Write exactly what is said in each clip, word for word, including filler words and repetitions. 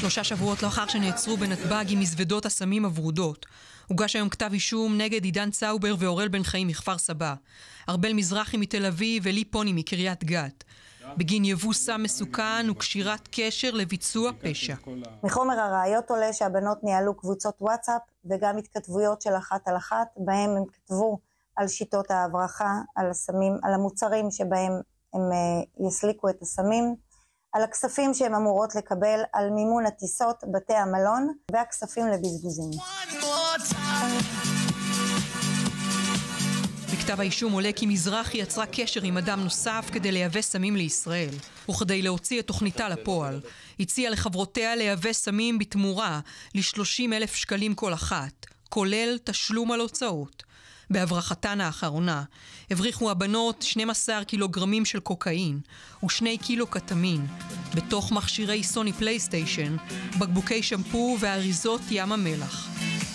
שלושה שבועות לאחר שנעצרו בנתב"ג עם מזוודות הסמים הוורודות, הוגש היום כתב אישום נגד עידן צאובר ואורל בן חיים מכפר סבא, ארבל מזרחי מתל אביב ולי פוני מקריית גת, בגין יבוא סם מסוכן וקשירת קשר לביצוע פשע. מחומר הראיות עולה שהבנות ניהלו קבוצות וואטסאפ וגם התכתבויות של אחת על אחת, בהם הם כתבו על שיטות ההברחה, על הסמים, על המוצרים שבהם הם יסליקו את הסמים, על הכספים שהן אמורות לקבל, על מימון הטיסות, בתי המלון והכספים לבזבוזים. בכתב האישום עולה כי מזרחי יצרה קשר עם אדם נוסף כדי לייבא סמים לישראל, וכדי להוציא את תוכניתה לפועל. הציעה לחברותיה לייבא סמים בתמורה ל-שלושים אלף שקלים כל אחת, כולל תשלום על הוצאות. בהברחתן האחרונה הבריחו הבנות שנים עשר קילוגרמים של קוקאין ושני קילו קטמין בתוך מכשירי סוני פלייסטיישן, בקבוקי שמפו ואריזות ים המלח.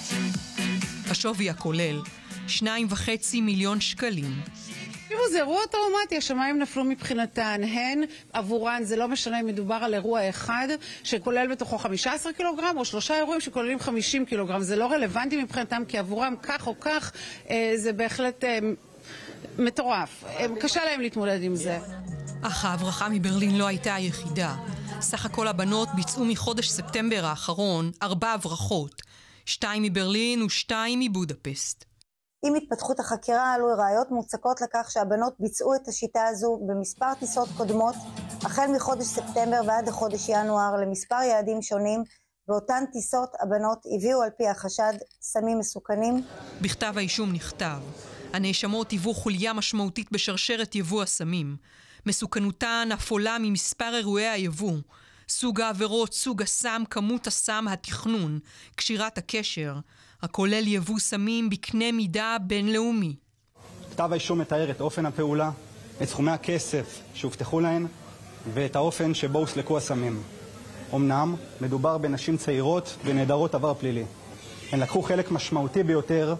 השווי הכולל שניים וחצי מיליון שקלים. תראו, זה אירוע טראומטי, השמיים נפלו מבחינתן, הן עבורן, זה לא משנה אם מדובר על אירוע אחד שכולל בתוכו חמישה עשר קילוגרם או שלושה אירועים שכוללים חמישים קילוגרם, זה לא רלוונטי מבחינתם כי עבורם כך או כך אה, זה בהחלט אה, מטורף, אה, קשה להם להתמודד עם זה. אך ההברחה מברלין לא הייתה היחידה, סך הכל הבנות ביצעו מחודש ספטמבר האחרון ארבע הברחות, שתיים מברלין ושתיים מבודפסט. עם התפתחות החקירה עלו ראיות מוצקות לכך שהבנות ביצעו את השיטה הזו במספר טיסות קודמות, החל מחודש ספטמבר ועד לחודש ינואר למספר יעדים שונים, באותן טיסות הבנות הביאו על פי החשד סמים מסוכנים. בכתב האישום נכתב, הנאשמות היוו חוליה משמעותית בשרשרת יבוא הסמים, מסוכנותן אף עולה ממספר אירועי היבוא, סוג העבירות, סוג הסם, כמות הסם, התכנון, קשירת הקשר, הכולל יבוא סמים בקנה מידה בינלאומי. כתב האישום מתאר את אופן הפעולה, את סכומי הכסף שהובטחו להן ואת האופן שבו הוסלקו הסמים. אמנם מדובר בנשים צעירות ונעדרות עבר פלילי. הן לקחו חלק משמעותי ביותר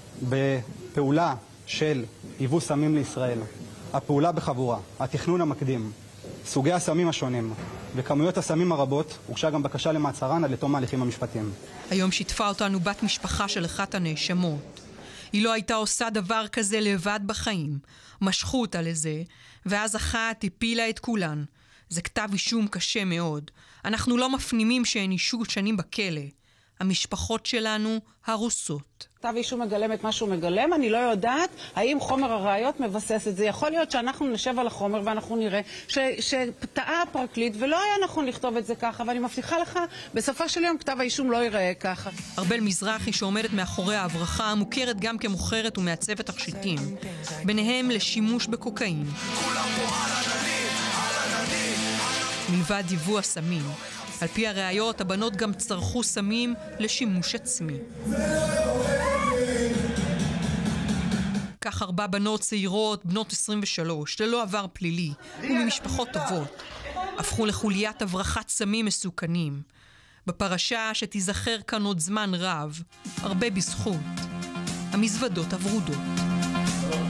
בפעולה של יבוא סמים לישראל. הפעולה בחבורה, התכנון המקדים, סוגי הסמים השונים וכמויות הסמים הרבות, הוגשה גם בקשה למעצרן עד לתום ההליכים המשפטיים. היום שיתפה אותנו בת משפחה של אחת הנאשמות. היא לא הייתה עושה דבר כזה לבד בחיים. משכו אותה לזה, ואז אחת הפילה את כולן. זה כתב אישום קשה מאוד. אנחנו לא מפנימים שהן אישו שנים בכלא. המשפחות שלנו הרוסות. כתב אישום מגלם את מה שהוא מגלם, אני לא יודעת האם חומר הראיות מבסס את זה. יכול להיות שאנחנו נשב על החומר ואנחנו נראה שטעה הפרקליט ולא היה נכון לכתוב את זה ככה, ואני מבטיחה לך, בסופו של יום כתב האישום לא ייראה ככה. ארבל מזרחי שעומדת מאחורי ההברחה מוכרת גם כמוכרת ומעצבת תכשיטים, ביניהם לשימוש בקוקאין. מלבד יבוא הסמים, על פי הראיות, הבנות גם צרכו סמים לשימוש עצמי. כך ארבע בנות צעירות, בנות עשרים ושלוש, ללא עבר פלילי וממשפחות טובות, הפכו לחוליית הברחת סמים מסוכנים. בפרשה שתיזכר כאן עוד זמן רב, הרבה בזכות המזוודות הוורודות.